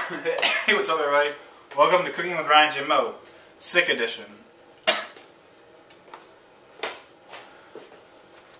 Hey, what's up everybody? Welcome to Cooking with Ryan Jim Mo, Sick Edition.